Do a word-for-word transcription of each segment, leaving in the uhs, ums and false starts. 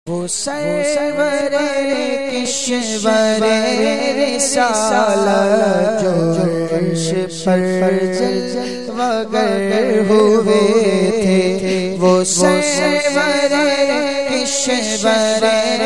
وہ سرور کشور رسالت جو عرش پر جلوگر ہوئے تھے، وہ سرور کشور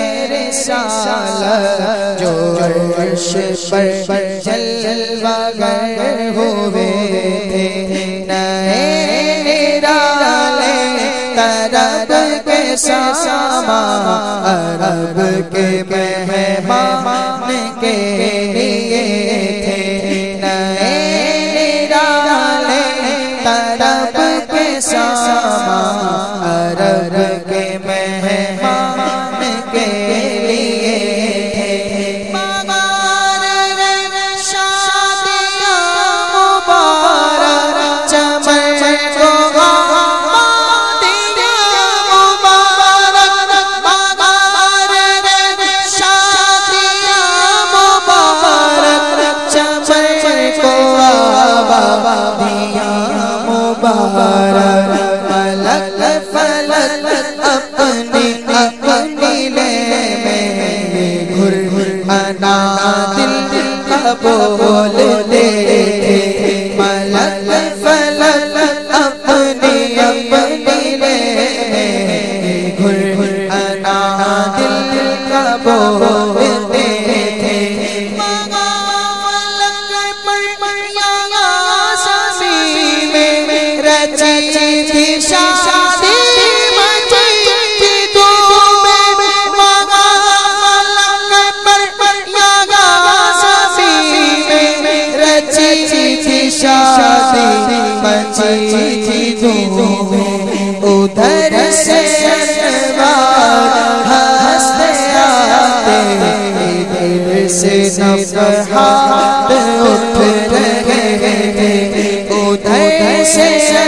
رسالت جو عرش پر جلوگر ہوئے تھے، نئے نرالے طرب کے سامان عرب کے مہمان کے لیے تھے، نئے نرالے طرب کے سامان عرب کے مہمان کے لیے تھے، مغار شادیاں مبارک چمن کو ملک فلک اپنی اپنی لے میں گھر انا دل کا بول دے، ملک فلک اپنی اپنی لے میں گھر انا دل کا بول دے، شادی مچی تھی دھوم میں، مغرب پر یاگا سبھی میں رچی تھی شادی مچی تھی دھوم میں، ادھر سے انوار ہنستے آتے، ادھر سے نفحات اٹھ رہے تھے، ادھر سے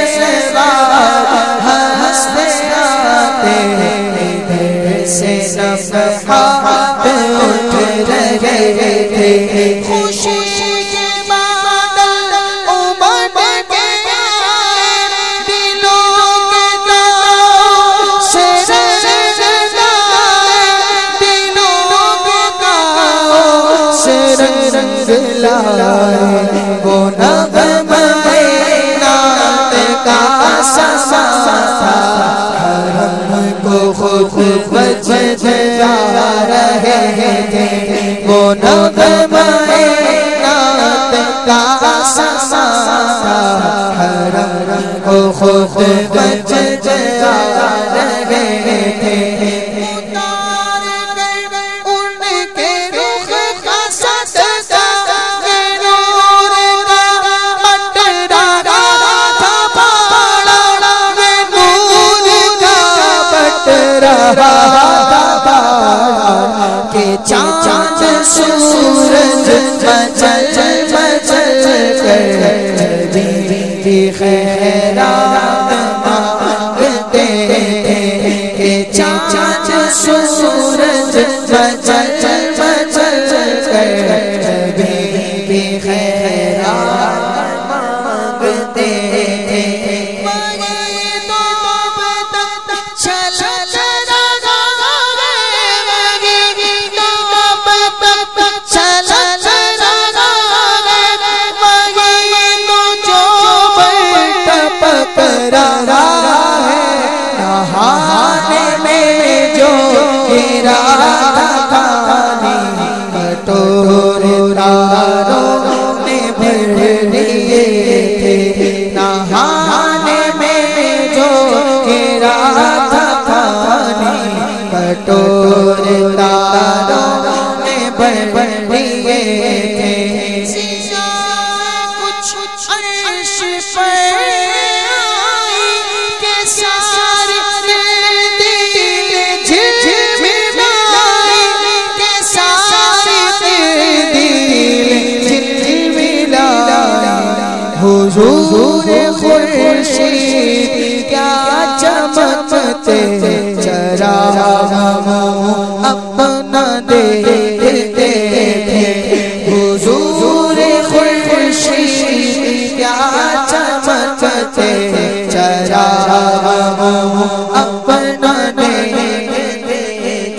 ہنستے آتے، ادھر سے نفحات اٹھ رہے تھے، خوشی کے بادل امڑ کے آئے، دلوں کے تاروں سے رنگ لائے، دلوں کے تاروں سے رنگ لائے، وہ نغمہ خود بجا رہے تھے، وہ نغمہ نعت کا سماں تھا، حرم کو خود بجا رہے تھے، اتار کر ان کے رخ کا صدقہ نور کا بٹرا رہا تھا پاڑا، نور کا بٹرا رہا تھا پاڑا، کہ چاند سورج مچل مچل کر نبی خیرات مانگتے تھے، کہ چاند سورج مچل مچل کر نبی خیرات مانگتے تھے، نہانے میں جو گرا تھا پانی، کٹورے تاروں نے بھر لیے تھے، نہانے میں جو گرا تھا پانی، کٹورے تاروں نے بھر لیے تھے، کچھ عرش پر حضور خورشید کیا چمکتے، چراغ اپنا دیکھتے تھے، حضور خورشید کیا چمکتے، چراغ اپنا دیکھتے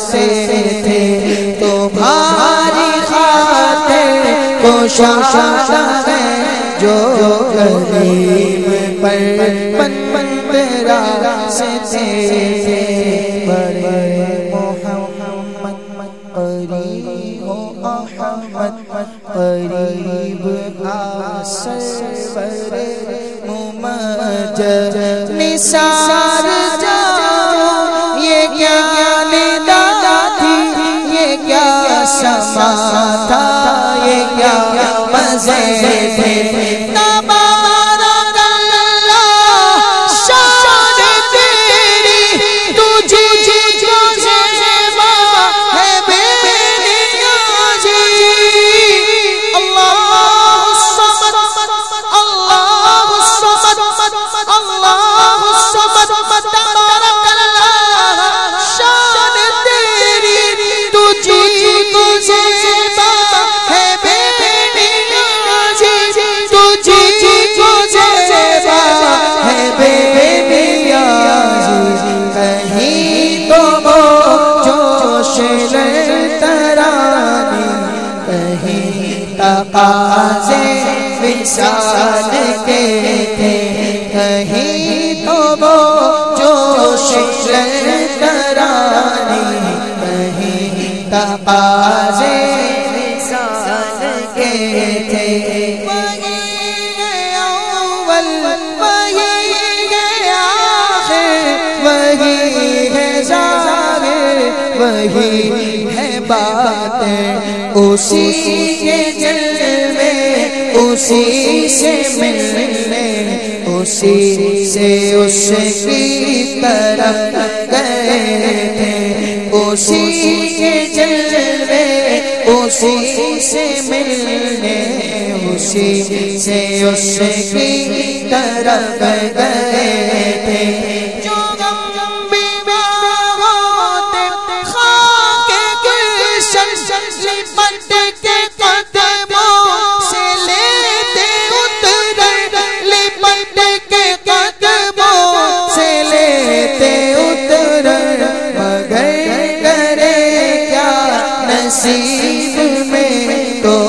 سے تھے تمہاری خاطر کوشادہ ہے جو غریب پر بند راستے تھے بڑے محمد قریب ہو احمد قریب آ سرور ممجد نثار جاؤ یہ کیا ندا تھی یہ کیا سما تھا یہ کیا مزے تھے تقاضے وصال کے تھے کہیں تو وہ جوش ترانی کہیں تقاضے وصال کے تھے وہی ہے اول وہی ہے آخر وہی ہے ظاہر وہی ہے باطن اسی کے جلوے اسی سے ملنے اسی سے اس کی طرف گئے تھے اسی کے جلوے اسی سے ملنے اسی سے اس کی طرف گئے تھے نصیب میں تو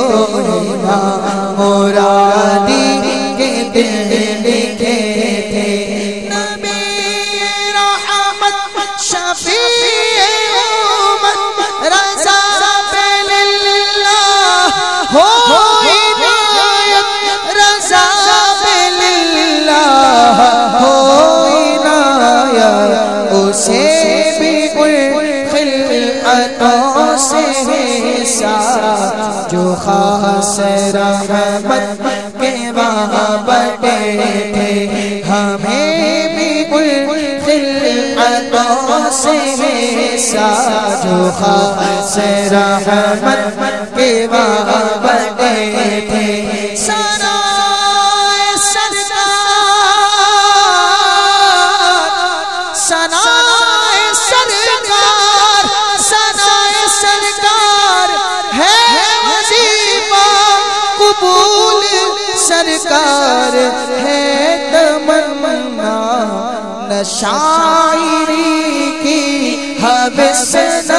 مرادی کے دل لکھے تھے نبی رحمت شفیع امت رضا باللہ ہو عنایت رضا باللہ ہو عنایت اسے بھی خلعتوں سے جو خاص رحمت کے وہاں بٹے تھے ہمیں بھی خلعتوں سے جو خاص رحمت کے وہاں بٹے تھے سنائے سرکار سنائے سرکار سنائے سرکار ہے وظیفہ قبول سرکار ہے تمنا نہ شاعری کی حبس نہ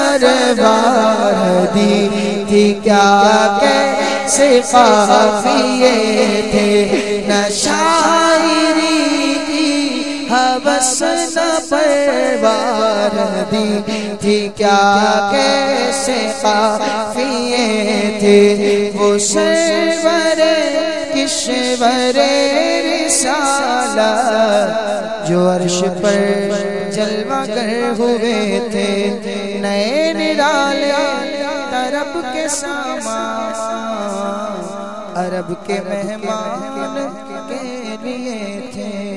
پروار دی تھی کیا کیسے قافیے تھے نہ شاعری کی حبس نہ پروار دی تھی کیا کیسے قافیے تھے وہ سرور کشور رسالت جو عرش پر جلوہ گر ہوئے تھے نئے نرالے عرب کے سامان عرب کے مہمان کے لیے تھے